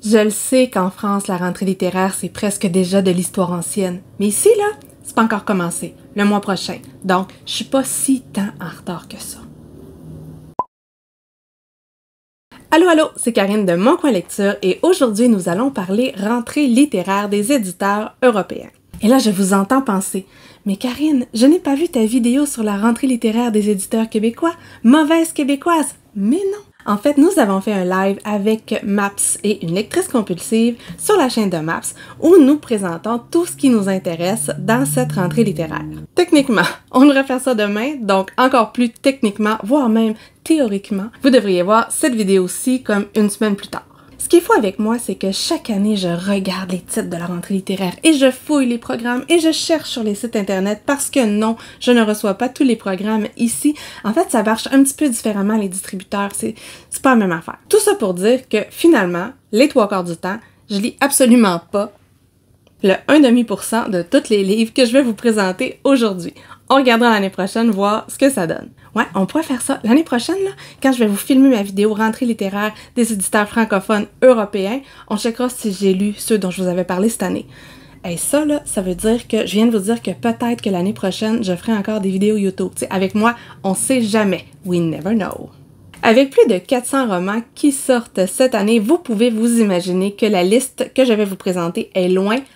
Je le sais qu'en France, la rentrée littéraire, c'est presque déjà de l'histoire ancienne. Mais ici, là, c'est pas encore commencé. Le mois prochain. Donc, je suis pas si tant en retard que ça. Allô, allô, c'est Karine de Mon Coin Lecture et aujourd'hui, nous allons parler rentrée littéraire des éditeurs européens. Et là, je vous entends penser, mais Karine, je n'ai pas vu ta vidéo sur la rentrée littéraire des éditeurs québécois. Mauvaise québécoise! Mais non! En fait, nous avons fait un live avec Maps et une lectrice compulsive sur la chaîne de Maps où nous présentons tout ce qui nous intéresse dans cette rentrée littéraire. Techniquement, on devrait faire ça demain, donc encore plus techniquement, voire même théoriquement, vous devriez voir cette vidéo-ci comme une semaine plus tard. Ce qu'il faut avec moi, c'est que chaque année, je regarde les titres de la rentrée littéraire et je fouille les programmes et je cherche sur les sites internet parce que non, je ne reçois pas tous les programmes ici. En fait, ça marche un petit peu différemment les distributeurs, c'est pas la même affaire. Tout ça pour dire que finalement, les 3/4 du temps, je lis absolument pas le 1,5% de tous les livres que je vais vous présenter aujourd'hui. On regardera l'année prochaine voir ce que ça donne. Ouais, on pourrait faire ça l'année prochaine, là, quand je vais vous filmer ma vidéo rentrée littéraire des éditeurs francophones européens, on checkera si j'ai lu ceux dont je vous avais parlé cette année. Et ça, là, ça veut dire que je viens de vous dire que peut-être que l'année prochaine, je ferai encore des vidéos YouTube. T'sais, avec moi, on sait jamais. We never know. Avec plus de 400 romans qui sortent cette année, vous pouvez vous imaginer que la liste que je vais vous présenter est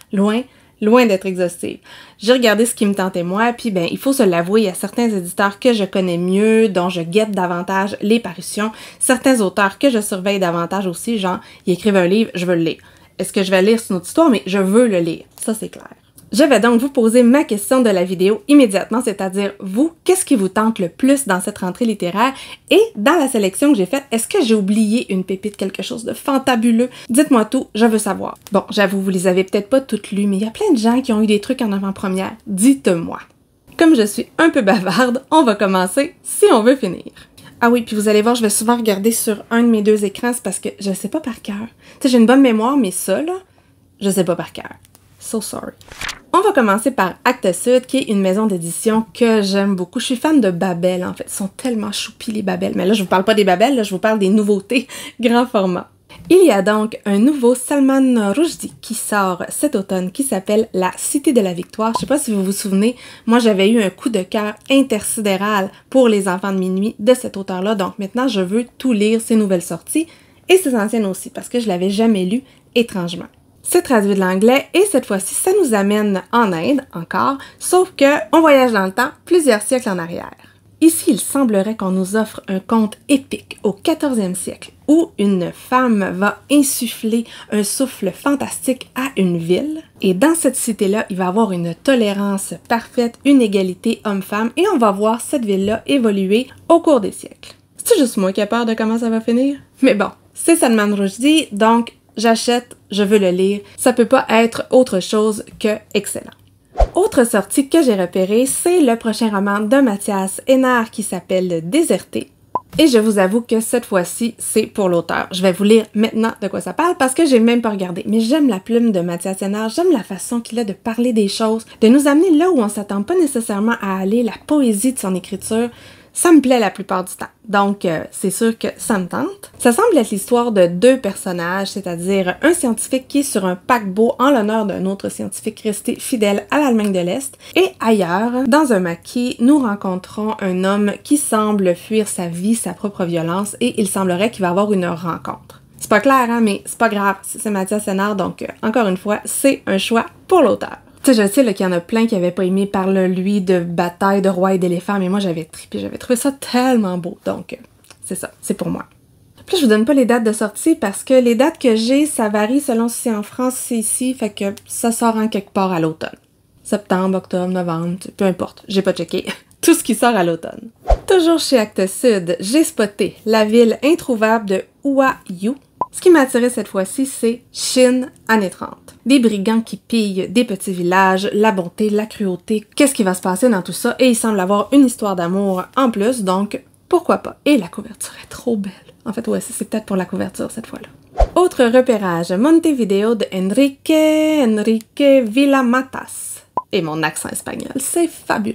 loin d'être exhaustive. J'ai regardé ce qui me tentait moi, puis ben, il faut se l'avouer, il y a certains éditeurs que je connais mieux, dont je guette davantage les parutions, certains auteurs que je surveille davantage aussi, genre, ils écrivent un livre, je veux le lire. Est-ce que je vais lire, c'est une autre histoire, mais je veux le lire. Ça, c'est clair. Je vais donc vous poser ma question de la vidéo immédiatement, c'est-à-dire, vous, qu'est-ce qui vous tente le plus dans cette rentrée littéraire? Et dans la sélection que j'ai faite, est-ce que j'ai oublié une pépite, quelque chose de fantabuleux? Dites-moi tout, je veux savoir. Bon, j'avoue, vous les avez peut-être pas toutes lues, mais il y a plein de gens qui ont eu des trucs en avant-première. Dites-moi. Comme je suis un peu bavarde, on va commencer si on veut finir. Ah oui, puis vous allez voir, je vais souvent regarder sur un de mes deux écrans, c'est parce que je sais pas par cœur. Tu sais, j'ai une bonne mémoire, mais ça, là, je sais pas par cœur. So sorry. On va commencer par Actes Sud, qui est une maison d'édition que j'aime beaucoup. Je suis fan de Babel, en fait. Ils sont tellement choupis, les Babel. Mais là, je vous parle pas des Babel, là, je vous parle des nouveautés grand format. Il y a donc un nouveau Salman Rushdie qui sort cet automne, qui s'appelle La Cité de la Victoire. Je sais pas si vous vous souvenez, moi, j'avais eu un coup de cœur intersidéral pour Les Enfants de minuit de cet auteur-là. Donc maintenant, je veux tout lire, ses nouvelles sorties, et ses anciennes aussi, parce que je l'avais jamais lu, étrangement. C'est traduit de l'anglais et cette fois-ci, ça nous amène en Inde, encore, sauf que on voyage dans le temps plusieurs siècles en arrière. Ici, il semblerait qu'on nous offre un conte épique au 14e siècle où une femme va insuffler un souffle fantastique à une ville. Et dans cette cité-là, il va y avoir une tolérance parfaite, une égalité homme-femme et on va voir cette ville-là évoluer au cours des siècles. C'est juste moi qui ai peur de comment ça va finir? Mais bon, c'est Salman Rushdie, donc j'achète, je veux le lire. Ça peut pas être autre chose que excellent. Autre sortie que j'ai repérée, c'est le prochain roman de Mathias Hénard qui s'appelle Déserté. Et je vous avoue que cette fois-ci, c'est pour l'auteur. Je vais vous lire maintenant de quoi ça parle parce que j'ai même pas regardé. Mais j'aime la plume de Mathias Hénard, j'aime la façon qu'il a de parler des choses, de nous amener là où on s'attend pas nécessairement à aller, la poésie de son écriture. Ça me plaît la plupart du temps. Donc, c'est sûr que ça me tente. Ça semble être l'histoire de deux personnages, c'est-à-dire un scientifique qui est sur un paquebot en l'honneur d'un autre scientifique resté fidèle à l'Allemagne de l'Est. Et ailleurs, dans un maquis, nous rencontrons un homme qui semble fuir sa vie, sa propre violence, et il semblerait qu'il va avoir une rencontre. C'est pas clair, hein, mais c'est pas grave. C'est Mathias Hénard, donc encore une fois, c'est un choix pour l'auteur. Tu sais, je sais qu'il y en a plein qui n'avaient pas aimé Parle-lui de bataille de rois et d'éléphants, mais moi j'avais trippé, j'avais trouvé ça tellement beau, donc c'est ça, c'est pour moi. Puis je vous donne pas les dates de sortie parce que les dates que j'ai, ça varie selon si c'est en France, si c'est ici, fait que ça sort en quelque part à l'automne. Septembre, octobre, novembre, peu importe, j'ai pas checké. Tout ce qui sort à l'automne. Toujours chez Actes Sud, j'ai spoté La ville introuvable de Hua Yu. Ce qui m'a attiré cette fois-ci, c'est Chine, années 30. Des brigands qui pillent des petits villages, la bonté, la cruauté, qu'est-ce qui va se passer dans tout ça? Et il semble avoir une histoire d'amour en plus, donc pourquoi pas? Et la couverture est trop belle. En fait, ouais, c'est peut-être pour la couverture cette fois-là. Autre repérage, Montevideo de Enrique Villamatas. Et mon accent espagnol, c'est fabuleux.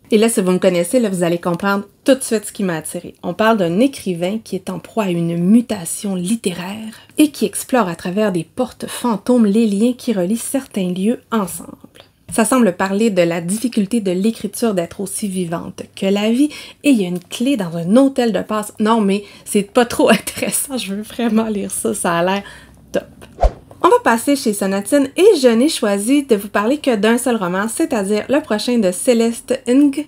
Et là, si vous me connaissez, là, vous allez comprendre tout de suite ce qui m'a attiré. On parle d'un écrivain qui est en proie à une mutation littéraire et qui explore à travers des portes fantômes les liens qui relient certains lieux ensemble. Ça semble parler de la difficulté de l'écriture d'être aussi vivante que la vie, et il y a une clé dans un hôtel de passe. Non, mais c'est pas trop intéressant, je veux vraiment lire ça, ça a l'air top. On va passer chez Sonatine et je n'ai choisi de vous parler que d'un seul roman, c'est-à-dire le prochain de Céleste Ng,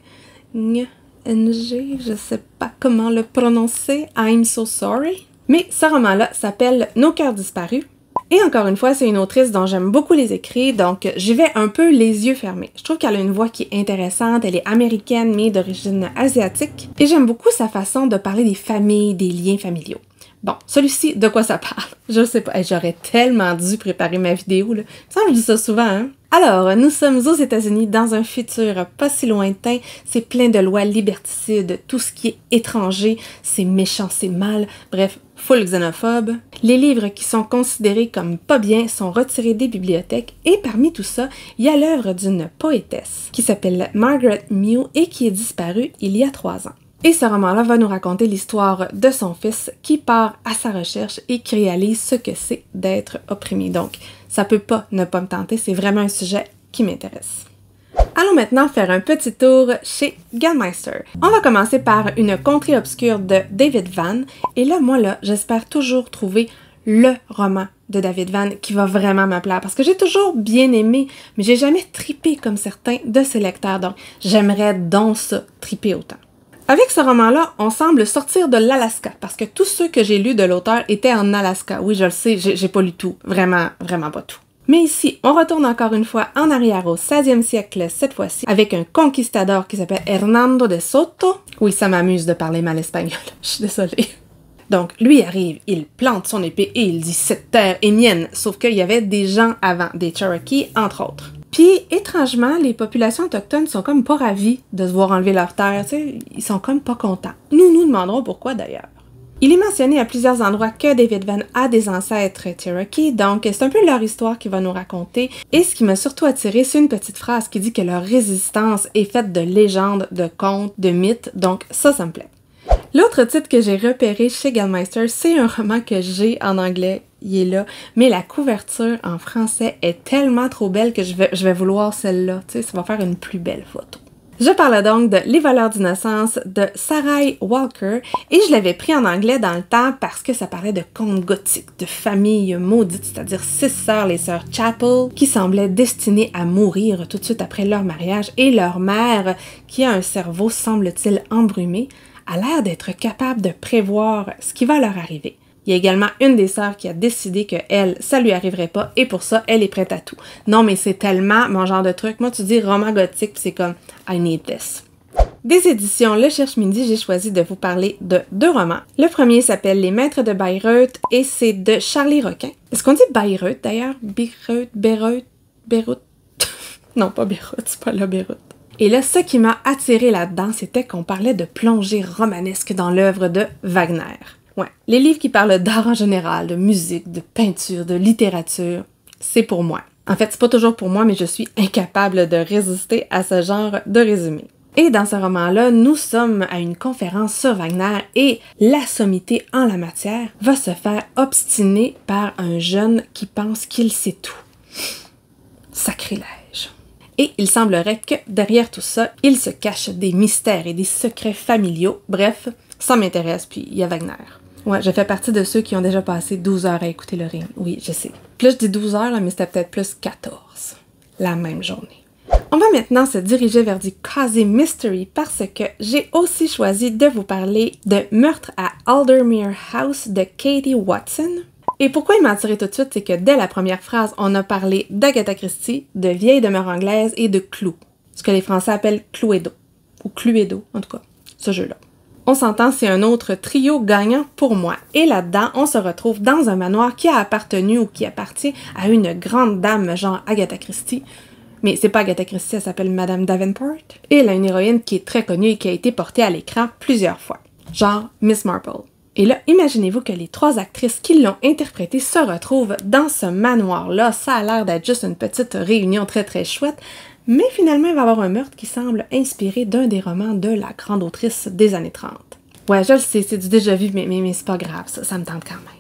je sais pas comment le prononcer, I'm so sorry. Mais ce roman-là s'appelle Nos cœurs disparus. Et encore une fois, c'est une autrice dont j'aime beaucoup les écrits, donc j'y vais un peu les yeux fermés. Je trouve qu'elle a une voix qui est intéressante, elle est américaine mais d'origine asiatique, et j'aime beaucoup sa façon de parler des familles, des liens familiaux. Bon, celui-ci, de quoi ça parle? Je sais pas, j'aurais tellement dû préparer ma vidéo, là. Ça, je dis ça souvent, hein? Alors, nous sommes aux États-Unis dans un futur pas si lointain, c'est plein de lois liberticides, tout ce qui est étranger, c'est méchant, c'est mal, bref, full xénophobe. Les livres qui sont considérés comme pas bien sont retirés des bibliothèques et parmi tout ça, il y a l'œuvre d'une poétesse qui s'appelle Margaret Mew et qui est disparue il y a 3 ans. Et ce roman-là va nous raconter l'histoire de son fils qui part à sa recherche et qui réalise ce que c'est d'être opprimé. Donc, ça peut pas ne pas me tenter, c'est vraiment un sujet qui m'intéresse. Allons maintenant faire un petit tour chez Gallmeister. On va commencer par Une contrée obscure de David Vann. Et là, j'espère toujours trouver le roman de David Vann qui va vraiment me plaire parce que j'ai toujours bien aimé, mais j'ai jamais trippé comme certains de ses lecteurs. Donc, j'aimerais donc ça, tripper autant. Avec ce roman-là, on semble sortir de l'Alaska, parce que tous ceux que j'ai lus de l'auteur étaient en Alaska. Oui, je le sais, j'ai pas lu tout. Vraiment, vraiment pas tout. Mais ici, on retourne encore une fois en arrière au 16e siècle, cette fois-ci, avec un conquistador qui s'appelle Hernando de Soto. Oui, ça m'amuse de parler mal espagnol, je suis désolée. Donc, lui arrive, il plante son épée et il dit « Cette terre est mienne », sauf qu'il y avait des gens avant, des Cherokees, entre autres. Puis, étrangement, les populations autochtones sont comme pas ravis de se voir enlever leur terre, tu sais, ils sont comme pas contents. Nous demanderons pourquoi d'ailleurs. Il est mentionné à plusieurs endroits que David Vann a des ancêtres Cherokee, donc c'est un peu leur histoire qu'il va nous raconter. Et ce qui m'a surtout attiré, c'est une petite phrase qui dit que leur résistance est faite de légendes, de contes, de mythes, donc ça me plaît. L'autre titre que j'ai repéré chez Gallmeister, c'est un roman que j'ai en anglais, il est là, mais la couverture en français est tellement trop belle que je vais vouloir celle-là, tu sais, ça va faire une plus belle photo. Je parle donc de Les voleurs d'innocence de Sarai Walker et je l'avais pris en anglais dans le temps parce que ça parlait de contes gothiques, de familles maudites, c'est-à-dire 6 sœurs, les sœurs Chapel, qui semblaient destinées à mourir tout de suite après leur mariage et leur mère, qui a un cerveau, semble-t-il, embrumé, a l'air d'être capable de prévoir ce qui va leur arriver. Il y a également une des sœurs qui a décidé que elle, ça lui arriverait pas et pour ça, elle est prête à tout. Non, mais c'est tellement mon genre de truc. Moi, tu dis roman gothique, puis c'est comme I need this. Des éditions Le Cherche-Midi, j'ai choisi de vous parler de 2 romans. Le premier s'appelle Les Maîtres de Bayreuth et c'est de Charlie Requin. Est-ce qu'on dit Bayreuth d'ailleurs? Beyrouth? Non, pas Beyrouth, c'est pas là Beyrouth. Et là, ce qui m'a attiré là-dedans, c'était qu'on parlait de plongée romanesque dans l'œuvre de Wagner. Ouais, les livres qui parlent d'art en général, de musique, de peinture, de littérature, c'est pour moi. En fait, c'est pas toujours pour moi, mais je suis incapable de résister à ce genre de résumé. Et dans ce roman-là, nous sommes à une conférence sur Wagner et la sommité en la matière va se faire obstiner par un jeune qui pense qu'il sait tout. Sacrilège. Et il semblerait que derrière tout ça, il se cache des mystères et des secrets familiaux. Bref, ça m'intéresse, puis il y a Wagner. Ouais, je fais partie de ceux qui ont déjà passé 12 heures à écouter le Ring. Oui, je sais. Puis là, je dis 12 heures, là, mais c'était peut-être plus 14. La même journée. On va maintenant se diriger vers du Cozy Mystery parce que j'ai aussi choisi de vous parler de Meurtre à Aldermere House de Katie Watson. Et pourquoi il m'a attiré tout de suite, c'est que dès la première phrase, on a parlé d'Agatha Christie, de vieilles demeures anglaises et de Clou. Ce que les Français appellent Cluedo. Ou Cluedo, en tout cas, ce jeu-là. On s'entend, c'est un autre trio gagnant pour moi. Et là-dedans, on se retrouve dans un manoir qui a appartenu ou qui appartient à une grande dame genre Agatha Christie. Mais c'est pas Agatha Christie, elle s'appelle Madame Davenport. Et elle a une héroïne qui est très connue et qui a été portée à l'écran plusieurs fois. Genre Miss Marple. Et là, imaginez-vous que les 3 actrices qui l'ont interprétée se retrouvent dans ce manoir-là. Ça a l'air d'être juste une petite réunion très très chouette. mais finalement il va y avoir un meurtre qui semble inspiré d'un des romans de la grande autrice des années 30. Ouais, je le sais, c'est du déjà vu, mais c'est pas grave, ça me tente quand même.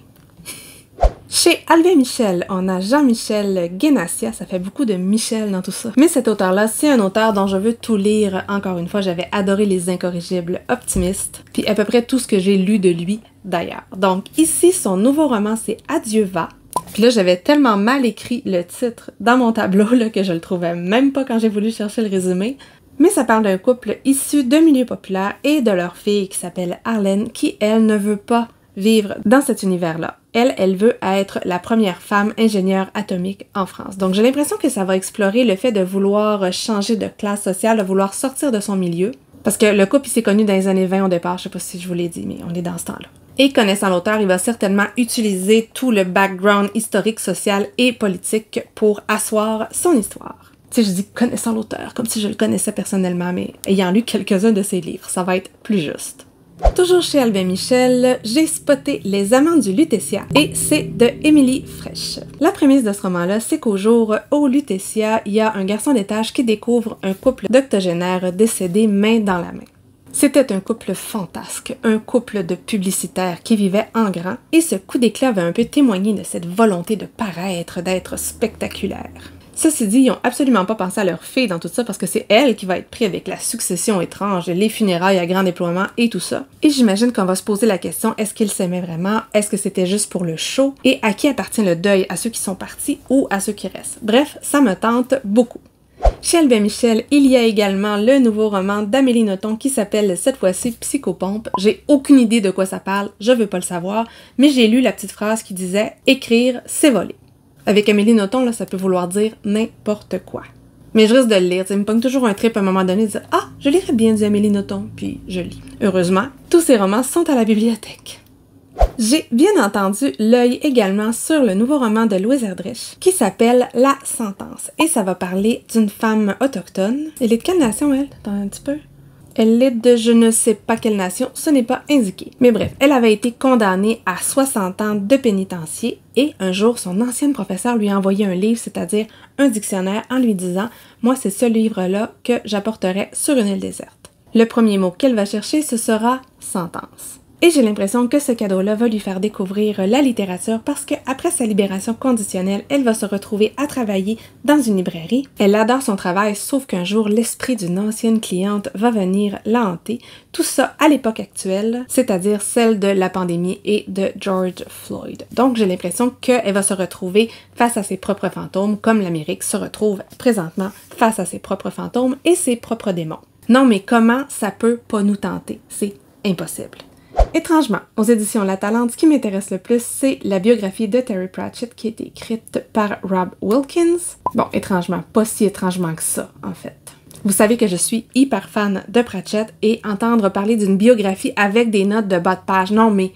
Chez Albin Michel, on a Jean-Michel Guénassia, ça fait beaucoup de Michel dans tout ça. Mais cet auteur-là, c'est un auteur dont je veux tout lire. Encore une fois, j'avais adoré Les Incorrigibles Optimistes, puis à peu près tout ce que j'ai lu de lui d'ailleurs. Donc ici, son nouveau roman, c'est Adieu va. Puis là, j'avais tellement mal écrit le titre dans mon tableau là, que je le trouvais même pas quand j'ai voulu chercher le résumé. Mais ça parle d'un couple issu de milieux populaires et de leur fille qui s'appelle Arlène, qui, elle, ne veut pas vivre dans cet univers-là. Elle veut être la première femme ingénieure atomique en France. Donc j'ai l'impression que ça va explorer le fait de vouloir changer de classe sociale, de vouloir sortir de son milieu. Parce que le couple, il s'est connu dans les années 20 au départ, je sais pas si je vous l'ai dit, mais on est dans ce temps-là. Et connaissant l'auteur, il va certainement utiliser tout le background historique, social et politique pour asseoir son histoire. Tu sais, je dis connaissant l'auteur, comme si je le connaissais personnellement, mais ayant lu quelques-uns de ses livres, ça va être plus juste. Toujours chez Albin Michel, j'ai spoté Les Amants du Lutetia et c'est de Émilie Fraîche. La prémisse de ce roman-là, c'est qu'au jour au Lutetia, il y a un garçon d'étage qui découvre un couple d'octogénaires décédés main dans la main. C'était un couple fantasque, un couple de publicitaires qui vivaient en grand, et ce coup d'éclat avait un peu témoigné de cette volonté de paraître, d'être spectaculaire. Ceci dit, ils n'ont absolument pas pensé à leur fille dans tout ça parce que c'est elle qui va être prise avec la succession étrange, les funérailles à grand déploiement et tout ça. Et j'imagine qu'on va se poser la question, est-ce qu'ils s'aimaient vraiment? Est-ce que c'était juste pour le show? Et à qui appartient le deuil? À ceux qui sont partis ou à ceux qui restent? Bref, ça me tente beaucoup. Chez Albin Michel, il y a également le nouveau roman d'Amélie Nothomb qui s'appelle cette fois-ci Psychopompe. J'ai aucune idée de quoi ça parle, je veux pas le savoir, mais j'ai lu la petite phrase qui disait « Écrire, c'est voler ». Avec Amélie Nothomb, là, ça peut vouloir dire n'importe quoi. Mais je risque de le lire, il me pogne toujours un trip à un moment donné de dire « Ah, je lirais bien du Amélie Nothomb », puis je lis. Heureusement, tous ces romans sont à la bibliothèque. J'ai bien entendu l'œil également sur le nouveau roman de Louise Erdrich qui s'appelle La Sentence. Et ça va parler d'une femme autochtone. Elle est de quelle nation, elle? Attends un petit peu. Elle est de je ne sais pas quelle nation, ce n'est pas indiqué. Mais bref, elle avait été condamnée à 60 ans de pénitencier et un jour, son ancienne professeure lui a envoyé un livre, c'est-à-dire un dictionnaire, en lui disant « Moi, c'est ce livre-là que j'apporterai sur une île déserte. » Le premier mot qu'elle va chercher, ce sera « sentence ». Et j'ai l'impression que ce cadeau-là va lui faire découvrir la littérature parce qu'après sa libération conditionnelle, elle va se retrouver à travailler dans une librairie. Elle adore son travail, sauf qu'un jour, l'esprit d'une ancienne cliente va venir la hanter. Tout ça à l'époque actuelle, c'est-à-dire celle de la pandémie et de George Floyd. Donc j'ai l'impression qu'elle va se retrouver face à ses propres fantômes, comme l'Amérique se retrouve présentement face à ses propres fantômes et ses propres démons. Non mais comment ça peut pas nous tenter? C'est impossible. Étrangement, aux éditions La Talente, ce qui m'intéresse le plus, c'est la biographie de Terry Pratchett qui a été écrite par Rob Wilkins. Bon, étrangement, pas si étrangement que ça, en fait. Vous savez que je suis hyper fan de Pratchett et entendre parler d'une biographie avec des notes de bas de page, non mais.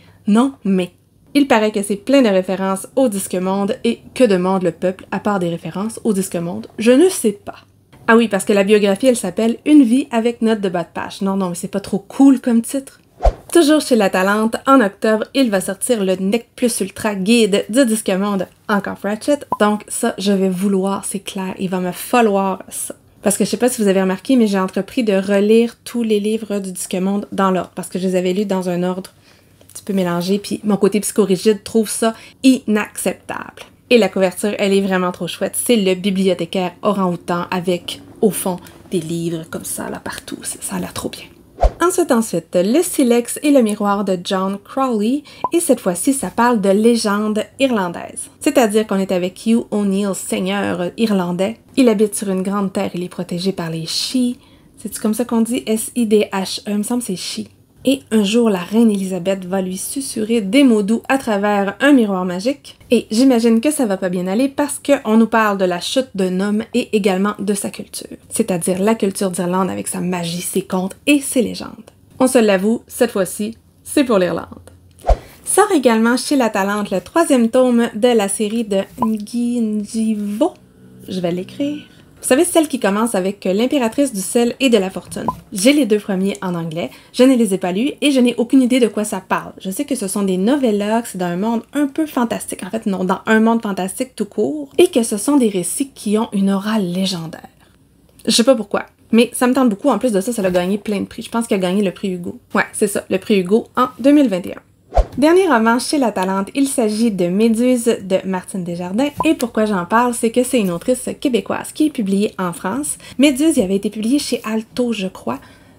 Il paraît que c'est plein de références au Disque Monde et que demande le peuple à part des références au Disque Monde? Je ne sais pas. Ah oui, parce que la biographie, elle s'appelle Une vie avec notes de bas de page. Non, mais c'est pas trop cool comme titre. Toujours chez La Talente, en octobre, il va sortir le Nec Plus Ultra Guide du Disque Monde, encore Pratchett. Donc ça, je vais vouloir, c'est clair, il va me falloir ça. Parce que je sais pas si vous avez remarqué, mais j'ai entrepris de relire tous les livres du Disque Monde dans l'ordre, parce que je les avais lus dans un ordre un petit peu mélangé, puis mon côté psychorigide trouve ça inacceptable. Et la couverture, elle est vraiment trop chouette. C'est le bibliothécaire orang-outan avec, au fond, des livres comme ça, là, partout. Ça a l'air trop bien. Ensuite, Le Silex et le miroir de John Crowley, et cette fois-ci, ça parle de légende irlandaise. C'est-à-dire qu'on est avec Hugh O'Neill, seigneur irlandais. Il habite sur une grande terre, il est protégé par les Sidhe. C'est-tu comme ça qu'on dit? S-I-D-H-E, il me semble que c'est Sidhe. Et un jour, la reine Élisabeth va lui susurrer des mots doux à travers un miroir magique. Et j'imagine que ça va pas bien aller parce qu'on nous parle de la chute d'un homme et également de sa culture. C'est-à-dire la culture d'Irlande avec sa magie, ses contes et ses légendes. On se l'avoue, cette fois-ci, c'est pour l'Irlande. Sort également chez La Talente le 3e tome de la série de Nguy Njivo. Je vais l'écrire. Vous savez, celle qui commence avec l'impératrice du sel et de la fortune. J'ai les 2 premiers en anglais, je ne les ai pas lus et je n'ai aucune idée de quoi ça parle. Je sais que ce sont des novellas, que c'est dans un monde un peu fantastique, en fait non, dans un monde fantastique tout court, et que ce sont des récits qui ont une aura légendaire. Je sais pas pourquoi. Mais ça me tente beaucoup. En plus de ça, ça a gagné plein de prix. Je pense qu'il a gagné le prix Hugo. Ouais, c'est ça, le prix Hugo en 2021. Dernier roman chez La Talente, il s'agit de Méduse de Martine Desjardins. Et pourquoi j'en parle, c'est que c'est une autrice québécoise qui est publiée en France. Méduse, il avait été publié chez Alto, je crois.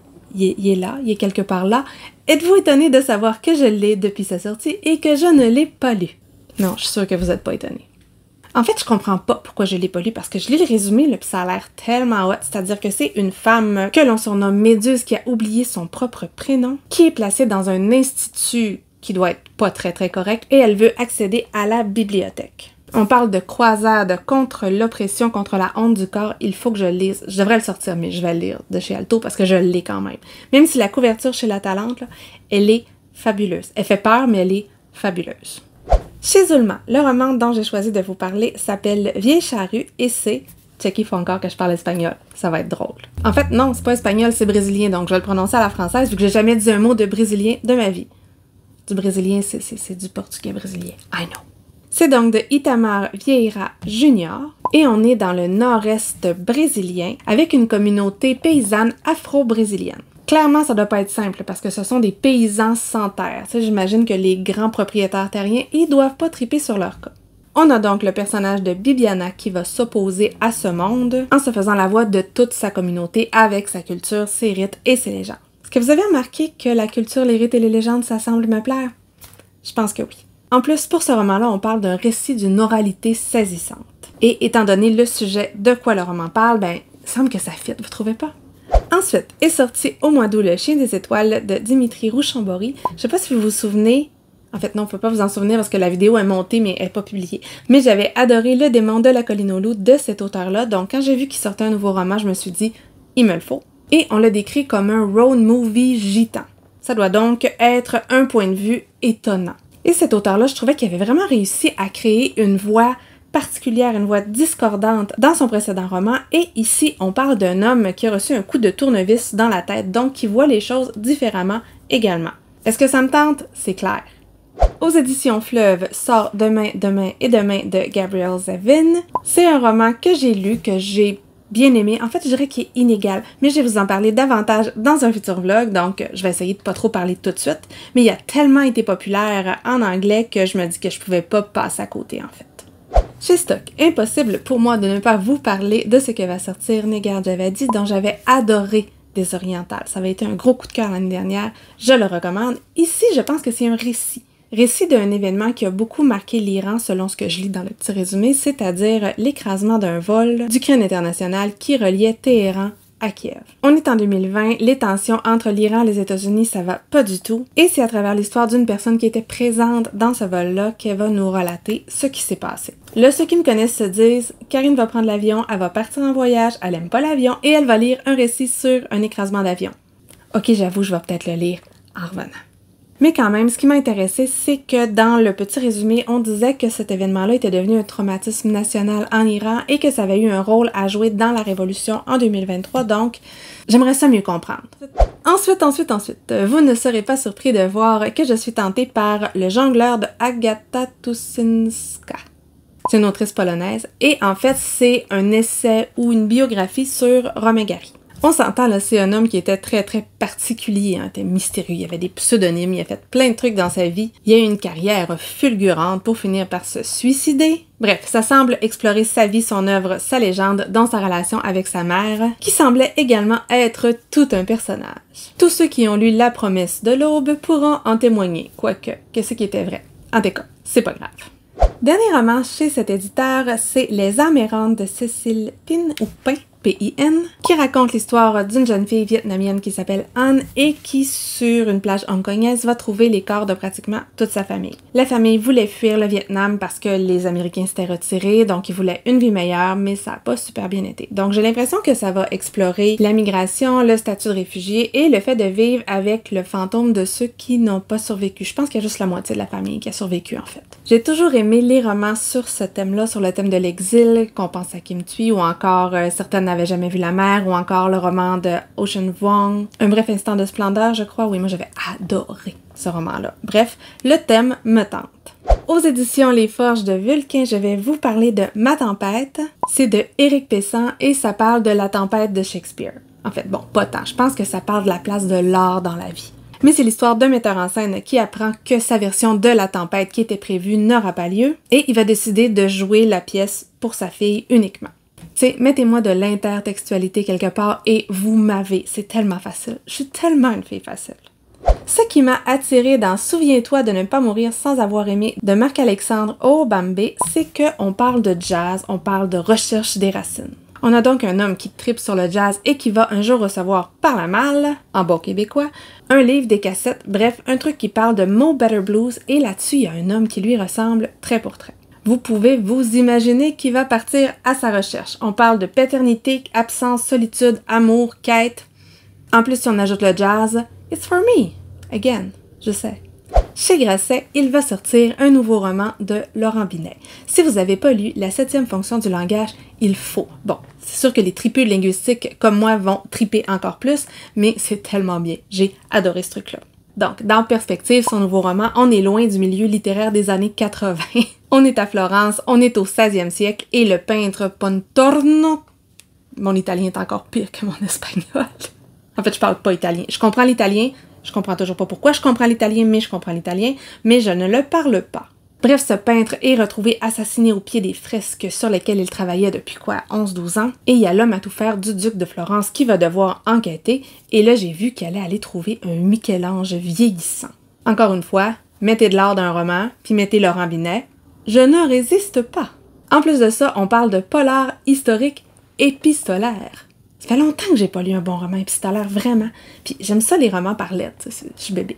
Il est là, il est quelque part là. Êtes-vous étonné de savoir que je l'ai depuis sa sortie et que je ne l'ai pas lu? Non, je suis sûre que vous n'êtes pas étonné. En fait, je comprends pas pourquoi je l'ai pas lu, parce que je lis le résumé, là, puis ça a l'air tellement hot. C'est-à-dire que c'est une femme que l'on surnomme Méduse qui a oublié son propre prénom, qui est placée dans un institut qui doit être pas très très correct, et elle veut accéder à la bibliothèque. On parle de croisade contre l'oppression, contre la honte du corps. Il faut que je le lise. Je devrais le sortir, mais je vais le lire de chez Alto parce que je l'ai quand même. Même si la couverture chez La Talente, là, elle est fabuleuse. Elle fait peur, mais elle est fabuleuse. Chez Zulma, le roman dont j'ai choisi de vous parler s'appelle Vieille charrue et c'est... Check, il faut encore que je parle espagnol. Ça va être drôle. En fait, non, c'est pas espagnol, c'est brésilien, donc je vais le prononcer à la française vu que j'ai jamais dit un mot de brésilien de ma vie. Du brésilien, c'est du portugais brésilien. I know. C'est donc de Itamar Vieira Jr. et on est dans le nord-est brésilien avec une communauté paysanne afro-brésilienne. Clairement, ça doit pas être simple parce que ce sont des paysans sans terre. J'imagine que les grands propriétaires terriens, ils doivent pas triper sur leur cas. On a donc le personnage de Bibiana qui va s'opposer à ce monde en se faisant la voix de toute sa communauté avec sa culture, ses rites et ses légendes. Est-ce que vous avez remarqué que la culture, les rites et les légendes, ça semble me plaire? Je pense que oui. En plus, pour ce roman-là, on parle d'un récit d'une oralité saisissante. Et étant donné le sujet de quoi le roman parle, ben, il semble que ça fit, vous trouvez pas? Ensuite, est sorti au mois d'août Le Chien des étoiles de Dimitri Rouchambori. Je sais pas si vous vous souvenez, en fait non, on peut pas vous en souvenir parce que la vidéo est montée mais elle est pas publiée. Mais j'avais adoré Le démon de la colline aux loups de cet auteur-là, donc quand j'ai vu qu'il sortait un nouveau roman, je me suis dit, il me le faut. Et on l'a décrit comme un road movie gitan. Ça doit donc être un point de vue étonnant. Et cet auteur-là, je trouvais qu'il avait vraiment réussi à créer une voix particulière, une voix discordante dans son précédent roman. Et ici, on parle d'un homme qui a reçu un coup de tournevis dans la tête, donc qui voit les choses différemment également. Est-ce que ça me tente? C'est clair. Aux éditions Fleuve sort Demain, demain et demain de Gabrielle Zevin. C'est un roman que j'ai lu, que j'ai bien aimé. En fait, je dirais qu'il est inégal, mais je vais vous en parler davantage dans un futur vlog, donc je vais essayer de pas trop parler tout de suite. Mais il a tellement été populaire en anglais que je me dis que je pouvais pas passer à côté, en fait. Chez Stock, impossible pour moi de ne pas vous parler de ce que va sortir Negar Javadi, dont j'avais adoré Des Orientales. Ça avait été un gros coup de cœur l'année dernière, je le recommande. Ici, je pense que c'est un récit. Récit d'un événement qui a beaucoup marqué l'Iran selon ce que je lis dans le petit résumé, c'est-à-dire l'écrasement d'un vol d'Ukraine international qui reliait Téhéran à Kiev. On est en 2020, les tensions entre l'Iran et les États-Unis, ça va pas du tout, et c'est à travers l'histoire d'une personne qui était présente dans ce vol-là qu'elle va nous relater ce qui s'est passé. Là, ceux qui me connaissent se disent, Karine va prendre l'avion, elle va partir en voyage, elle aime pas l'avion, et elle va lire un récit sur un écrasement d'avion. Ok, j'avoue, je vais peut-être le lire en revenant. Mais quand même, ce qui m'a intéressé, c'est que dans le petit résumé, on disait que cet événement-là était devenu un traumatisme national en Iran et que ça avait eu un rôle à jouer dans la révolution en 2023, donc j'aimerais ça mieux comprendre. Ensuite, vous ne serez pas surpris de voir que je suis tentée par Le jongleur de Agata Tuszynska. C'est une autrice polonaise et en fait, c'est un essai ou une biographie sur Romain Gary. On s'entend, là, c'est un homme qui était très particulier, hein, était mystérieux, il avait des pseudonymes, il a fait plein de trucs dans sa vie. Il a eu une carrière fulgurante pour finir par se suicider. Bref, ça semble explorer sa vie, son œuvre, sa légende, dans sa relation avec sa mère, qui semblait également être tout un personnage. Tous ceux qui ont lu La promesse de l'aube pourront en témoigner, quoique, qu'est-ce qui était vrai? En tout cas, c'est pas grave. Dernier roman chez cet éditeur, c'est Les âmes errantes de Cécile Pin ou Pin, P-I-N, qui raconte l'histoire d'une jeune fille vietnamienne qui s'appelle Anne et qui, sur une plage hongkongaise, va trouver les corps de pratiquement toute sa famille. La famille voulait fuir le Vietnam parce que les Américains s'étaient retirés, donc ils voulaient une vie meilleure, mais ça n'a pas super bien été. Donc j'ai l'impression que ça va explorer la migration, le statut de réfugié et le fait de vivre avec le fantôme de ceux qui n'ont pas survécu. Je pense qu'il y a juste la moitié de la famille qui a survécu, en fait. J'ai toujours aimé les romans sur ce thème-là, sur le thème de l'exil, qu'on pense à Kim Thuy, ou encore certaines n'avaient jamais vu la mer, ou encore le roman de Ocean Vuong, Un bref instant de splendeur, je crois. Oui, moi j'avais adoré ce roman-là. Bref, le thème me tente. Aux éditions Les Forges de Vulcain, je vais vous parler de Ma Tempête. C'est de Éric Pessan et ça parle de la tempête de Shakespeare. En fait, bon, pas tant. Je pense que ça parle de la place de l'art dans la vie. Mais c'est l'histoire d'un metteur en scène qui apprend que sa version de La Tempête qui était prévue n'aura pas lieu et il va décider de jouer la pièce pour sa fille uniquement. Tu sais, mettez-moi de l'intertextualité quelque part et vous m'avez. C'est tellement facile. Je suis tellement une fille facile. Ce qui m'a attirée dans Souviens-toi de ne pas mourir sans avoir aimé de Marc-Alexandre Obambé, c'est qu'on parle de jazz, on parle de recherche des racines. On a donc un homme qui tripe sur le jazz et qui va un jour recevoir par la malle, en bon québécois, un livre, des cassettes, bref, un truc qui parle de Mo Better Blues et là-dessus, il y a un homme qui lui ressemble trait pour trait. Vous pouvez vous imaginer qu'il va partir à sa recherche. On parle de paternité, absence, solitude, amour, quête. En plus, si on ajoute le jazz, it's for me. Again, je sais. Chez Grasset, il va sortir un nouveau roman de Laurent Binet. Si vous n'avez pas lu La 7e fonction du langage, il faut. Bon, c'est sûr que les tripeux linguistiques comme moi vont triper encore plus, mais c'est tellement bien. J'ai adoré ce truc-là. Donc, dans Perspective, son nouveau roman, on est loin du milieu littéraire des années 80. On est à Florence, on est au 16e siècle, et le peintre Pontormo... Mon italien est encore pire que mon espagnol. En fait, je parle pas italien. Je comprends l'italien, je comprends toujours pas pourquoi je comprends l'italien, mais je comprends l'italien, mais je ne le parle pas. Bref, ce peintre est retrouvé assassiné au pied des fresques sur lesquelles il travaillait depuis 11-12 ans, et il y a l'homme à tout faire du duc de Florence qui va devoir enquêter, et là j'ai vu qu'il allait aller trouver un Michel-Ange vieillissant. Encore une fois, mettez de l'art d'un roman, puis mettez Laurent Binet, je ne résiste pas. En plus de ça, on parle de polar historique épistolaire. Ça fait longtemps que j'ai pas lu un bon roman épistolaire, vraiment. Puis j'aime ça les romans par lettres, je suis bébé.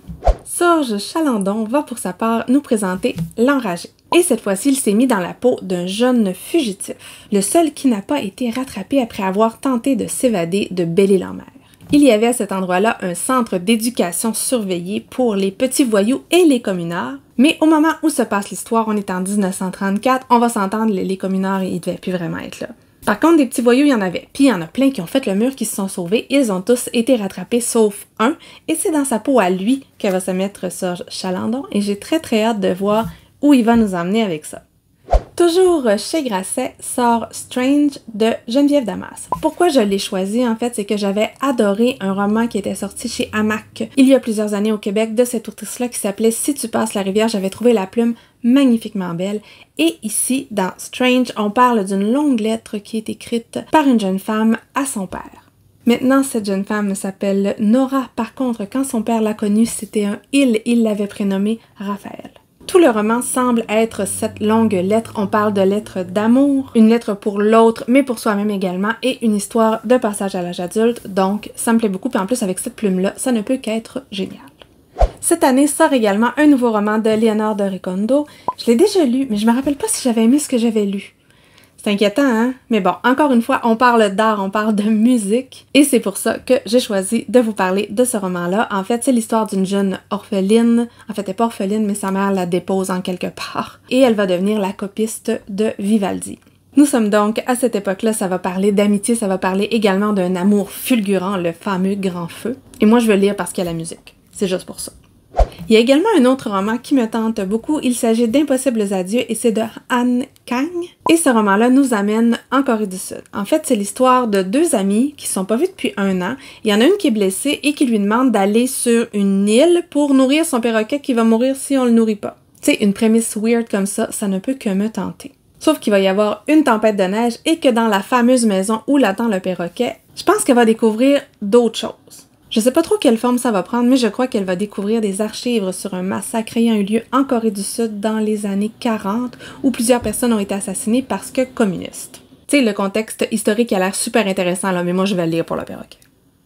Sorge Chalandon va pour sa part nous présenter L'Enragé. Et cette fois-ci, il s'est mis dans la peau d'un jeune fugitif, le seul qui n'a pas été rattrapé après avoir tenté de s'évader de Belle-Île-en-Mer. Il y avait à cet endroit-là un centre d'éducation surveillé pour les petits voyous et les communards, mais au moment où se passe l'histoire, on est en 1934, on va s'entendre, les communards, ils devaient plus vraiment être là. Par contre, des petits voyous, il y en avait. Puis il y en a plein qui ont fait le mur, qui se sont sauvés. Ils ont tous été rattrapés, sauf un. Et c'est dans sa peau à lui qu'elle va se mettre Sorge Chalandon. Et j'ai très très hâte de voir où il va nous emmener avec ça. Toujours chez Grasset sort Strange de Geneviève Damas. Pourquoi je l'ai choisi, en fait, c'est que j'avais adoré un roman qui était sorti chez Hamac il y a plusieurs années au Québec de cette autrice-là qui s'appelait Si tu passes la rivière. J'avais trouvé la plume magnifiquement belle. Et ici, dans Strange, on parle d'une longue lettre qui est écrite par une jeune femme à son père. Maintenant, cette jeune femme s'appelle Nora. Par contre, quand son père l'a connue, c'était un il l'avait prénommé Raphaël. Tout le roman semble être cette longue lettre. On parle de lettres d'amour, une lettre pour l'autre, mais pour soi-même également, et une histoire de passage à l'âge adulte. Donc, ça me plaît beaucoup, puis en plus, avec cette plume-là, ça ne peut qu'être génial. Cette année sort également un nouveau roman de Léonore de Recondo. Je l'ai déjà lu, mais je me rappelle pas si j'avais aimé ce que j'avais lu. C'est inquiétant, hein? Mais bon, encore une fois, on parle d'art, on parle de musique, et c'est pour ça que j'ai choisi de vous parler de ce roman-là. En fait, c'est l'histoire d'une jeune orpheline. En fait, elle n'est pas orpheline, mais sa mère la dépose en quelque part, et elle va devenir la copiste de Vivaldi. Nous sommes donc à cette époque-là, ça va parler d'amitié, ça va parler également d'un amour fulgurant, le fameux grand feu. Et moi, je veux lire parce qu'il y a la musique. C'est juste pour ça. Il y a également un autre roman qui me tente beaucoup, il s'agit d'Impossibles adieux et c'est de Han Kang. Et ce roman-là nous amène en Corée du Sud. En fait, c'est l'histoire de deux amis qui ne sont pas vus depuis 1 an. Il y en a une qui est blessée et qui lui demande d'aller sur une île pour nourrir son perroquet qui va mourir si on le nourrit pas. Tu sais, une prémisse weird comme ça ne peut que me tenter. Sauf qu'il va y avoir une tempête de neige et que dans la fameuse maison où l'attend le perroquet, je pense qu'elle va découvrir d'autres choses. Je sais pas trop quelle forme ça va prendre, mais je crois qu'elle va découvrir des archives sur un massacre ayant eu lieu en Corée du Sud dans les années 40, où plusieurs personnes ont été assassinées parce que communistes. Tu sais, le contexte historique a l'air super intéressant là, mais moi je vais le lire pour le perroquet.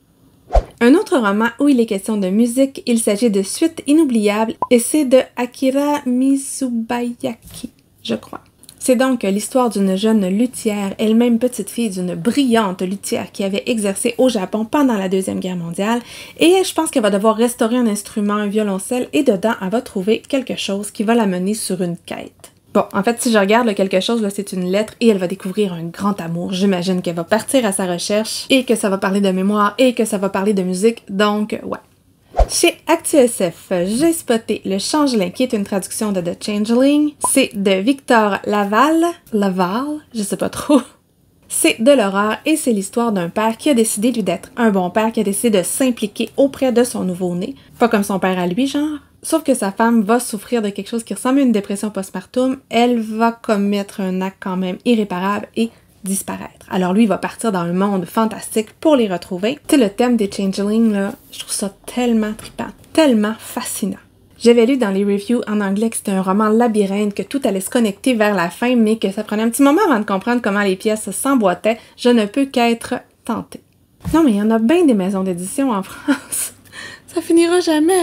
Un autre roman où il est question de musique, il s'agit de Suite inoubliable, et c'est de Akira Mitsubayaki, je crois. C'est donc l'histoire d'une jeune luthière, elle-même petite fille d'une brillante luthière qui avait exercé au Japon pendant la Deuxième Guerre mondiale, et je pense qu'elle va devoir restaurer un instrument, un violoncelle, et dedans, elle va trouver quelque chose qui va la mener sur une quête. Bon, en fait, si je regarde le quelque chose, là, c'est une lettre, et elle va découvrir un grand amour. J'imagine qu'elle va partir à sa recherche, et que ça va parler de mémoire, et que ça va parler de musique, donc ouais. Chez ActuSF, j'ai spoté Le Changelin, qui est une traduction de The Changeling. C'est de Victor Laval, je sais pas trop. C'est de l'horreur et c'est l'histoire d'un père qui a décidé, lui, d'être un bon père, qui a décidé de s'impliquer auprès de son nouveau-né. Pas comme son père à lui, genre. Sauf que sa femme va souffrir de quelque chose qui ressemble à une dépression postpartum. Elle va commettre un acte quand même irréparable et disparaître. Alors lui, il va partir dans un monde fantastique pour les retrouver. Tu sais, le thème des Changelings, là, je trouve ça tellement trippant, tellement fascinant. J'avais lu dans les reviews en anglais que c'était un roman labyrinthe, que tout allait se connecter vers la fin, mais que ça prenait un petit moment avant de comprendre comment les pièces s'emboîtaient. Je ne peux qu'être tentée. Non, mais il y en a bien des maisons d'édition en France. Ça finira jamais.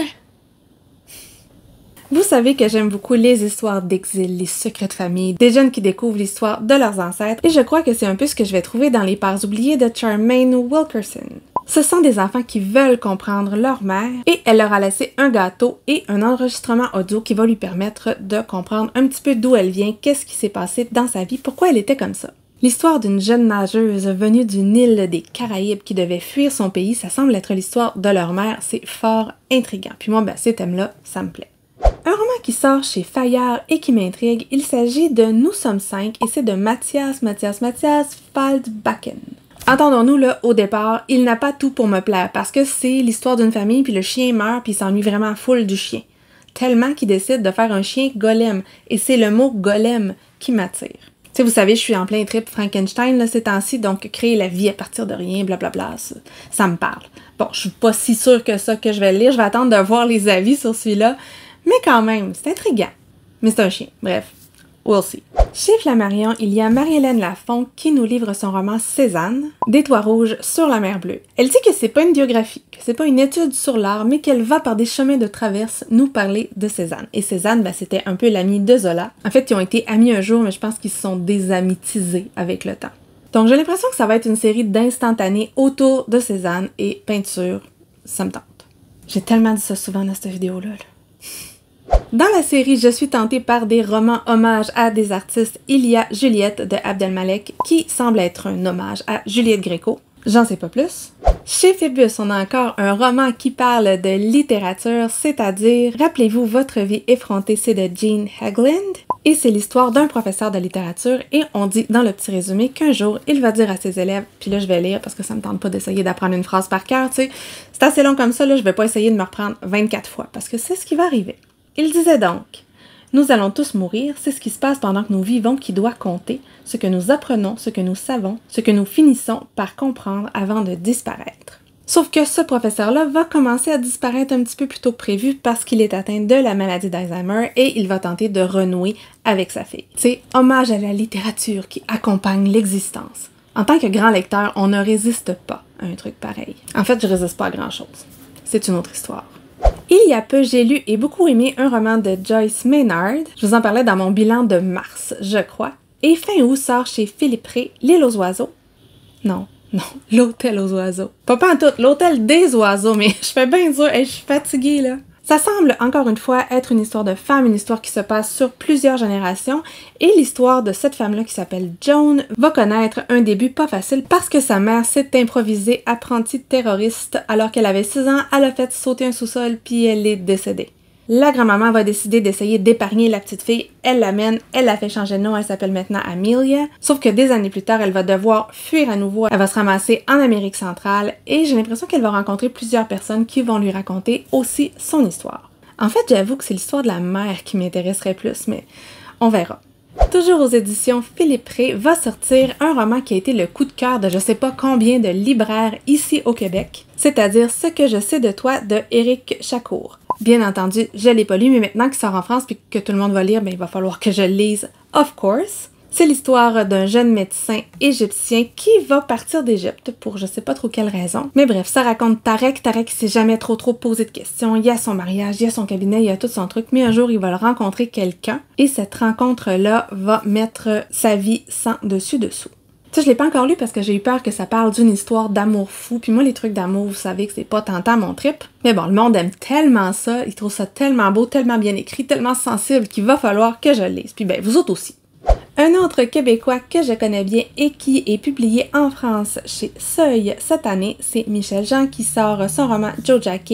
Vous savez que j'aime beaucoup les histoires d'exil, les secrets de famille, des jeunes qui découvrent l'histoire de leurs ancêtres, et je crois que c'est un peu ce que je vais trouver dans Les Parts oubliées de Charmaine Wilkerson. Ce sont des enfants qui veulent comprendre leur mère, et elle leur a laissé un gâteau et un enregistrement audio qui va lui permettre de comprendre un petit peu d'où elle vient, qu'est-ce qui s'est passé dans sa vie, pourquoi elle était comme ça. L'histoire d'une jeune nageuse venue d'une île des Caraïbes qui devait fuir son pays, ça semble être l'histoire de leur mère, c'est fort intriguant. Puis moi, ces thèmes-là, ça me plaît. Un roman qui sort chez Fayard et qui m'intrigue, il s'agit de Nous sommes 5 et c'est de Matthias Waldbacken. Entendons-nous là, au départ, il n'a pas tout pour me plaire parce que c'est l'histoire d'une famille puis le chien meurt puis il s'ennuie vraiment full du chien. Tellement qu'il décide de faire un chien golem et c'est le mot golem qui m'attire. Tu sais, vous savez, je suis en plein trip Frankenstein là, ces temps-ci, donc créer la vie à partir de rien, blablabla, ça me parle. Bon, je suis pas si sûre que ça que je vais le lire, je vais attendre de voir les avis sur celui-là. Mais quand même, c'est intriguant. Mais c'est un chien. Bref, we'll see. Chez Flammarion, il y a Marie-Hélène Lafont qui nous livre son roman Cézanne, des toits rouges sur la mer bleue. Elle dit que c'est pas une biographie, que c'est pas une étude sur l'art, mais qu'elle va par des chemins de traverse nous parler de Cézanne. Et Cézanne, c'était un peu l'amie de Zola. En fait, ils ont été amis un jour, mais je pense qu'ils se sont désamitisés avec le temps. Donc j'ai l'impression que ça va être une série d'instantanés autour de Cézanne et peinture. Ça me tente. J'ai tellement dit ça souvent dans cette vidéo-là. Dans la série Je suis tentée par des romans hommages à des artistes, il y a Juliette de Abdelmalek qui semble être un hommage à Juliette Gréco. J'en sais pas plus. Chez Phébus, on a encore un roman qui parle de littérature, c'est-à-dire Rappelez-vous votre vie effrontée, c'est de Jean Haglund. Et c'est l'histoire d'un professeur de littérature et on dit dans le petit résumé qu'un jour, il va dire à ses élèves, puis là je vais lire parce que ça me tente pas d'essayer d'apprendre une phrase par cœur, tu sais. C'est assez long comme ça, là, je vais pas essayer de me reprendre 24 fois parce que c'est ce qui va arriver. Il disait donc, nous allons tous mourir, c'est ce qui se passe pendant que nous vivons qui doit compter, ce que nous apprenons, ce que nous savons, ce que nous finissons par comprendre avant de disparaître. Sauf que ce professeur-là va commencer à disparaître un petit peu plus tôt que prévu parce qu'il est atteint de la maladie d'Alzheimer et il va tenter de renouer avec sa fille. C'est hommage à la littérature qui accompagne l'existence. En tant que grand lecteur, on ne résiste pas à un truc pareil. En fait, je résiste pas à grand-chose. C'est une autre histoire. Il y a peu, j'ai lu et beaucoup aimé un roman de Joyce Maynard. Je vous en parlais dans mon bilan de mars, je crois. Et fin août sort chez Philippe Rey, L'île aux oiseaux. Non, l'hôtel aux oiseaux. Pas en tout, l'hôtel des oiseaux, mais je fais bien dur et je suis fatiguée là. Ça semble, encore une fois, être une histoire de femme, une histoire qui se passe sur plusieurs générations, et l'histoire de cette femme-là qui s'appelle Joan va connaître un début pas facile parce que sa mère s'est improvisée apprentie terroriste alors qu'elle avait 6 ans, elle a fait sauter un sous-sol puis elle est décédée. La grand-maman va décider d'essayer d'épargner la petite fille, elle l'amène, elle la fait changer de nom, elle s'appelle maintenant Amelia, sauf que des années plus tard, elle va devoir fuir à nouveau, elle va se ramasser en Amérique centrale et j'ai l'impression qu'elle va rencontrer plusieurs personnes qui vont lui raconter aussi son histoire. En fait, j'avoue que c'est l'histoire de la mère qui m'intéresserait plus, mais on verra. Toujours aux éditions Philippe Rey va sortir un roman qui a été le coup de cœur de je sais pas combien de libraires ici au Québec, c'est-à-dire Ce que je sais de toi de Éric Chacour. Bien entendu, je l'ai pas lu, mais maintenant qu'il sort en France et que tout le monde va lire, il va falloir que je le lise, of course. C'est l'histoire d'un jeune médecin égyptien qui va partir d'Égypte pour je sais pas trop quelle raison. Mais bref, ça raconte Tarek qui s'est jamais trop posé de questions. Il y a son mariage, il y a son cabinet, il y a tout son truc. Mais un jour, il va rencontrer quelqu'un et cette rencontre-là va mettre sa vie sans dessus-dessous. Ça, je l'ai pas encore lu parce que j'ai eu peur que ça parle d'une histoire d'amour fou. Puis moi, les trucs d'amour, vous savez que c'est pas tentant mon trip. Mais bon, le monde aime tellement ça, il trouve ça tellement beau, tellement bien écrit, tellement sensible qu'il va falloir que je le lise. Puis vous autres aussi. Un autre Québécois que je connais bien et qui est publié en France chez Seuil cette année, c'est Michel Jean qui sort son roman Joe Jacquet,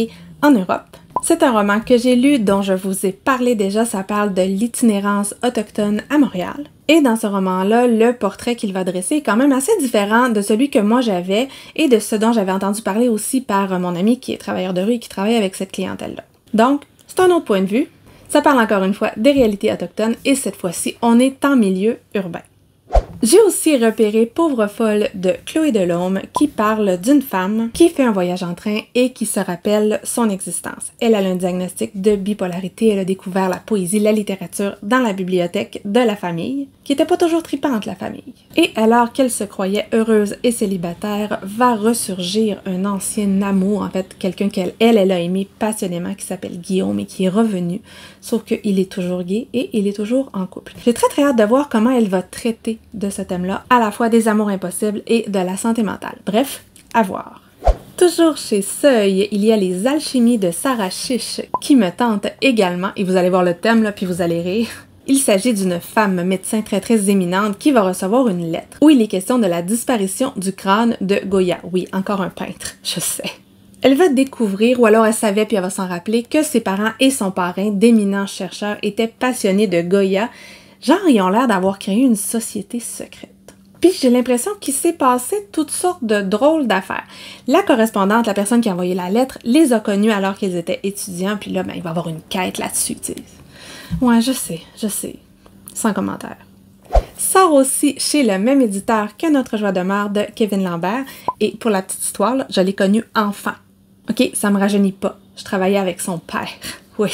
en Europe. C'est un roman que j'ai lu, dont je vous ai parlé déjà, ça parle de l'itinérance autochtone à Montréal. Et dans ce roman-là, le portrait qu'il va dresser est quand même assez différent de celui que moi j'avais et de ce dont j'avais entendu parler aussi par mon ami qui est travailleur de rue et qui travaille avec cette clientèle-là. Donc, c'est un autre point de vue. Ça parle encore une fois des réalités autochtones et cette fois-ci, on est en milieu urbain. J'ai aussi repéré Pauvre folle de Chloé Delhomme qui parle d'une femme qui fait un voyage en train et qui se rappelle son existence. Elle a un diagnostic de bipolarité, elle a découvert la poésie, la littérature dans la bibliothèque de la famille, qui était pas toujours tripante la famille. Et alors qu'elle se croyait heureuse et célibataire, va ressurgir un ancien amour, en fait quelqu'un qu'elle a aimé passionnément qui s'appelle Guillaume et qui est revenu, sauf qu'il est toujours gay et il est toujours en couple. J'ai très hâte de voir comment elle va traiter de ce thème-là, à la fois des amours impossibles et de la santé mentale. Bref, à voir. Toujours chez Seuil, il y a les alchimies de Sarah Chiche qui me tentent également, et vous allez voir le thème là, puis vous allez rire. Il s'agit d'une femme médecin très éminente qui va recevoir une lettre où il est question de la disparition du crâne de Goya. Oui, encore un peintre, je sais. Elle va découvrir, ou alors elle savait puis elle va s'en rappeler, que ses parents et son parrain, d'éminents chercheurs, étaient passionnés de Goya. Genre, ils ont l'air d'avoir créé une société secrète. Puis j'ai l'impression qu'il s'est passé toutes sortes de drôles d'affaires. La correspondante, la personne qui a envoyé la lettre, les a connus alors qu'ils étaient étudiants, puis là, ben, il va y avoir une quête là-dessus, tu sais. Ouais, je sais. Sans commentaire. Sort aussi chez le même éditeur que Notre joie de mort de Kevin Lambert, et pour la petite histoire, là, je l'ai connu enfant. Ok, ça me rajeunit pas. Je travaillais avec son père. Oui.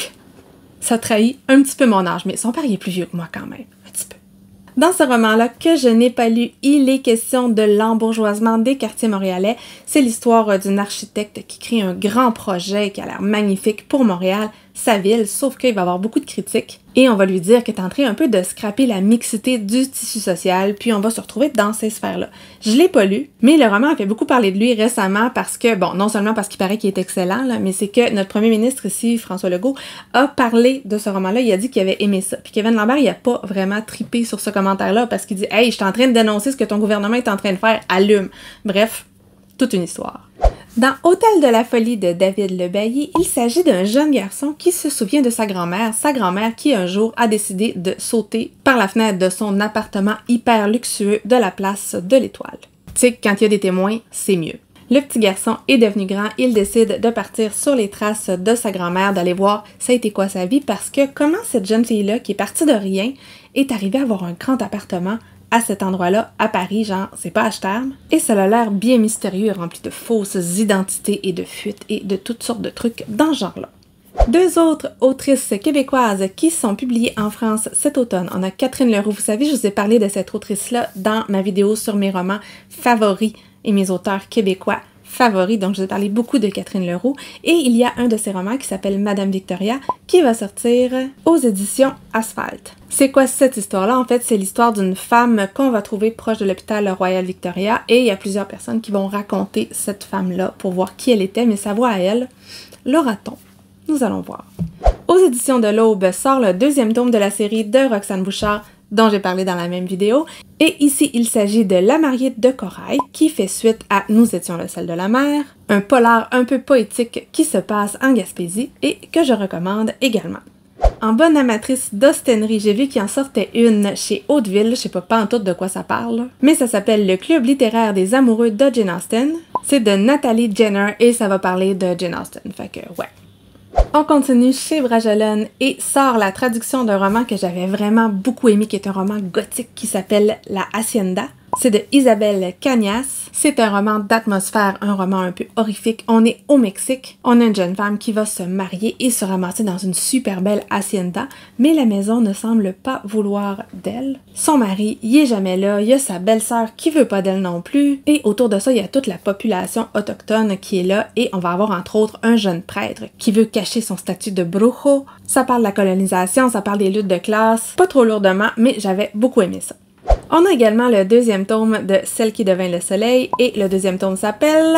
Ça trahit un petit peu mon âge, mais son père il est plus vieux que moi quand même, un petit peu. Dans ce roman-là, que je n'ai pas lu, il est question de l'embourgeoisement des quartiers montréalais. C'est l'histoire d'une architecte qui crée un grand projet qui a l'air magnifique pour Montréal, sa ville, sauf qu'il va y avoir beaucoup de critiques. Et on va lui dire qu'elle est en train un peu de scraper la mixité du tissu social, puis on va se retrouver dans ces sphères-là. Je l'ai pas lu, mais le roman a fait beaucoup parler de lui récemment parce que, bon, non seulement parce qu'il paraît qu'il est excellent, là, mais c'est que notre premier ministre ici, François Legault, a parlé de ce roman-là, il a dit qu'il avait aimé ça. Puis Kevin Lambert, il a pas vraiment trippé sur ce commentaire-là parce qu'il dit « Hey, je suis en train de dénoncer ce que ton gouvernement est en train de faire, allume! » Bref, toute une histoire. Dans Hôtel de la folie de David Le Bailly, il s'agit d'un jeune garçon qui se souvient de sa grand-mère qui un jour a décidé de sauter par la fenêtre de son appartement hyper luxueux de la place de l'Étoile. Tu sais, quand il y a des témoins, c'est mieux. Le petit garçon est devenu grand, il décide de partir sur les traces de sa grand-mère, d'aller voir ça a été quoi sa vie, parce que comment cette jeune fille-là, qui est partie de rien, est arrivée à avoir un grand appartement à cet endroit-là, à Paris, genre, c'est pas H-terme. Et ça a l'air bien mystérieux, rempli de fausses identités et de fuites et de toutes sortes de trucs dans ce genre-là. Deux autres autrices québécoises qui sont publiées en France cet automne. On a Catherine Leroux. Vous savez, je vous ai parlé de cette autrice-là dans ma vidéo sur mes romans favoris et mes auteurs québécois favoris. Donc, je vous ai parlé beaucoup de Catherine Leroux. Et il y a un de ses romans qui s'appelle Madame Victoria qui va sortir aux éditions Asphalte. C'est quoi cette histoire-là? En fait, c'est l'histoire d'une femme qu'on va trouver proche de l'hôpital Royal Victoria et il y a plusieurs personnes qui vont raconter cette femme-là pour voir qui elle était, mais sa voix à elle, l'aura-t-on? Nous allons voir. Aux éditions de l'Aube sort le deuxième tome de la série de Roxane Bouchard, dont j'ai parlé dans la même vidéo. Et ici, il s'agit de La mariée de Corail, qui fait suite à Nous étions le sel de la mer, un polar un peu poétique qui se passe en Gaspésie et que je recommande également. En bonne amatrice d'ostènerie, j'ai vu qu'il en sortait une chez Hauteville, je sais pas en tout de quoi ça parle, mais ça s'appelle Le Club littéraire des amoureux de Jane Austen. C'est de Nathalie Jenner et ça va parler de Jane Austen, fait que ouais. On continue chez Bragelonne et sort la traduction d'un roman que j'avais vraiment beaucoup aimé, qui est un roman gothique qui s'appelle La Hacienda. C'est de Isabelle Cañas. C'est un roman d'atmosphère, un roman un peu horrifique. On est au Mexique. On a une jeune femme qui va se marier et se ramasser dans une super belle hacienda, mais la maison ne semble pas vouloir d'elle. Son mari, il est jamais là. Il y a sa belle-sœur qui veut pas d'elle non plus. Et autour de ça, il y a toute la population autochtone qui est là et on va avoir entre autres un jeune prêtre qui veut cacher son statut de brujo. Ça parle de la colonisation, ça parle des luttes de classe. Pas trop lourdement, mais j'avais beaucoup aimé ça. On a également le deuxième tome de Celle qui devint le soleil et le deuxième tome s'appelle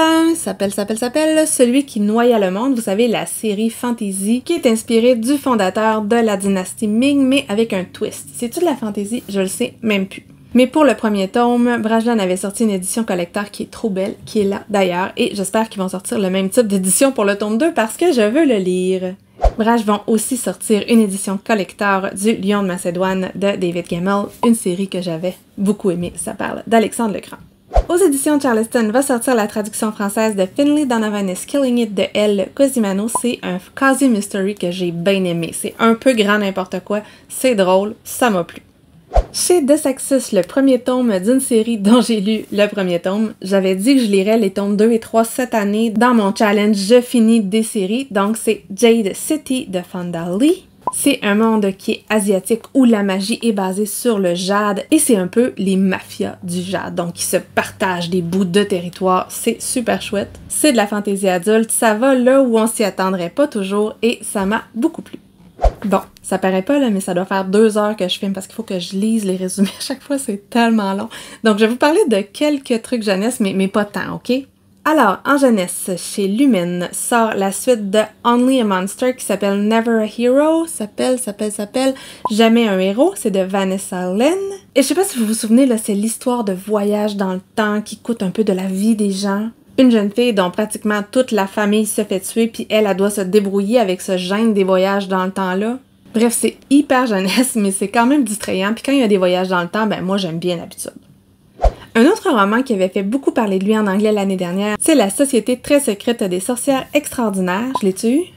Celui qui noya le monde. Vous savez, la série fantasy qui est inspirée du fondateur de la dynastie Ming, mais avec un twist. C'est-tu de la fantasy? Je le sais même plus. Mais pour le premier tome, Brajlon avait sorti une édition collector qui est trop belle, qui est là d'ailleurs, et j'espère qu'ils vont sortir le même type d'édition pour le tome 2 parce que je veux le lire. Braj vont aussi sortir une édition collector du Lion de Macédoine de David Gemmell, une série que j'avais beaucoup aimée, ça parle d'Alexandre le Grand. Aux éditions Charleston va sortir la traduction française de Finlay Donovan is Killing It de Elle Cosimano. C'est un quasi-mystery que j'ai bien aimé. C'est un peu grand n'importe quoi, c'est drôle, ça m'a plu. Chez The Sexus, le premier tome d'une série dont j'ai lu le premier tome, j'avais dit que je lirais les tomes 2 et 3 cette année dans mon challenge Je finis des séries, donc c'est Jade City de Fonda Lee. C'est un monde qui est asiatique où la magie est basée sur le jade et c'est un peu les mafias du jade, donc ils se partagent des bouts de territoire, c'est super chouette. C'est de la fantaisie adulte, ça va là où on s'y attendrait pas toujours et ça m'a beaucoup plu. Bon, ça paraît pas là, mais ça doit faire 2 heures que je filme parce qu'il faut que je lise les résumés à chaque fois, c'est tellement long. Donc je vais vous parler de quelques trucs jeunesse, mais pas tant, ok? Alors, en jeunesse, chez Lumen sort la suite de Only a Monster qui s'appelle Never a Hero, s'appelle Jamais un héros, c'est de Vanessa Lynn. Et je sais pas si vous vous souvenez, là, c'est l'histoire de voyage dans le temps qui coûte un peu de la vie des gens. Une jeune fille dont pratiquement toute la famille se fait tuer, puis elle doit se débrouiller avec ce gène des voyages dans le temps-là. Bref, c'est hyper jeunesse, mais c'est quand même distrayant, puis quand il y a des voyages dans le temps, ben moi j'aime bien l'habitude. Un autre roman qui avait fait beaucoup parler de lui en anglais l'année dernière, c'est La Société très secrète des sorcières extraordinaires. Je l'ai-tu eu?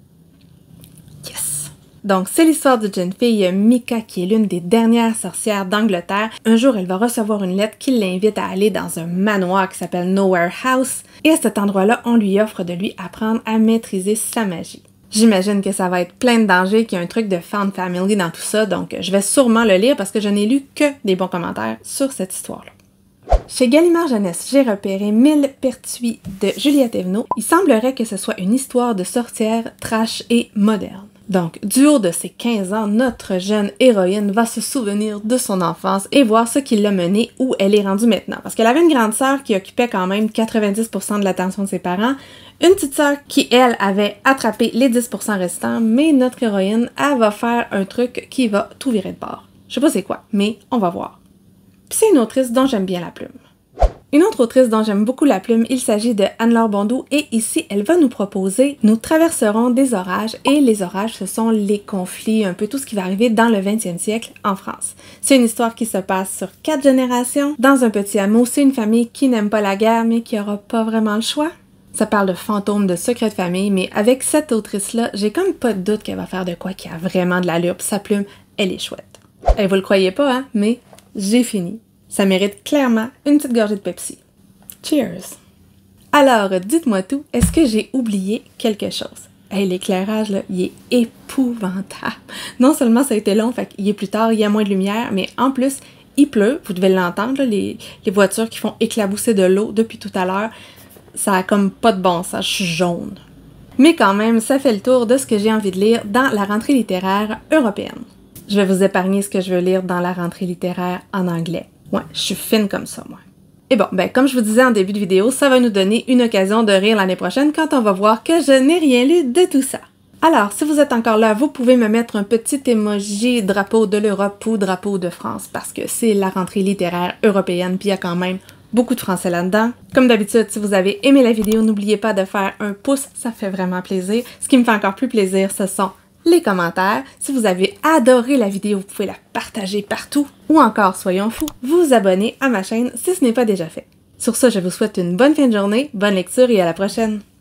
Yes! Donc, c'est l'histoire d'une jeune fille, Mika, qui est l'une des dernières sorcières d'Angleterre. Un jour, elle va recevoir une lettre qui l'invite à aller dans un manoir qui s'appelle Nowhere House. Et à cet endroit-là, on lui offre de lui apprendre à maîtriser sa magie. J'imagine que ça va être plein de dangers, qu'il y a un truc de found family dans tout ça, donc je vais sûrement le lire parce que je n'ai lu que des bons commentaires sur cette histoire-là. Chez Gallimard Jeunesse, j'ai repéré 1000 Pertuis de Juliette Evenot. Il semblerait que ce soit une histoire de sorcière trash et moderne. Donc, du haut de ses 15 ans, notre jeune héroïne va se souvenir de son enfance et voir ce qui l'a menée où elle est rendue maintenant. Parce qu'elle avait une grande sœur qui occupait quand même 90% de l'attention de ses parents, une petite sœur qui, elle, avait attrapé les 10% restants, mais notre héroïne, elle va faire un truc qui va tout virer de bord. Je sais pas c'est quoi, mais on va voir. Puis c'est une autrice dont j'aime bien la plume. Une autre autrice dont j'aime beaucoup la plume, il s'agit de Anne-Laure Bondou et ici, elle va nous proposer « Nous traverserons des orages » et les orages, ce sont les conflits, un peu tout ce qui va arriver dans le 20e siècle en France. C'est une histoire qui se passe sur 4 générations. Dans un petit hameau, c'est une famille qui n'aime pas la guerre mais qui aura pas vraiment le choix. Ça parle de fantômes, de secrets de famille, mais avec cette autrice-là, j'ai comme pas de doute qu'elle va faire de quoi qui a vraiment de l'allure, puis sa plume, elle est chouette. Et vous le croyez pas, hein, mais j'ai fini. Ça mérite clairement une petite gorgée de Pepsi. Cheers! Alors, dites-moi tout, est-ce que j'ai oublié quelque chose? Hey, l'éclairage, là, il est épouvantable. Non seulement ça a été long, fait qu'il est plus tard, il y a moins de lumière, mais en plus, il pleut, vous devez l'entendre, là, les voitures qui font éclabousser de l'eau depuis tout à l'heure, ça a comme pas de bon sens, je suis jaune. Mais quand même, ça fait le tour de ce que j'ai envie de lire dans la rentrée littéraire européenne. Je vais vous épargner ce que je veux lire dans la rentrée littéraire en anglais. Ouais, je suis fine comme ça, moi. Et bon, ben comme je vous disais en début de vidéo, ça va nous donner une occasion de rire l'année prochaine quand on va voir que je n'ai rien lu de tout ça. Alors, si vous êtes encore là, vous pouvez me mettre un petit emoji drapeau de l'Europe ou drapeau de France parce que c'est la rentrée littéraire européenne puis il y a quand même beaucoup de français là-dedans. Comme d'habitude, si vous avez aimé la vidéo, n'oubliez pas de faire un pouce, ça fait vraiment plaisir. Ce qui me fait encore plus plaisir, ce sont les commentaires. Si vous avez adoré la vidéo, vous pouvez la partager partout. Ou encore, soyons fous, vous abonner à ma chaîne si ce n'est pas déjà fait. Sur ce, je vous souhaite une bonne fin de journée, bonne lecture et à la prochaine!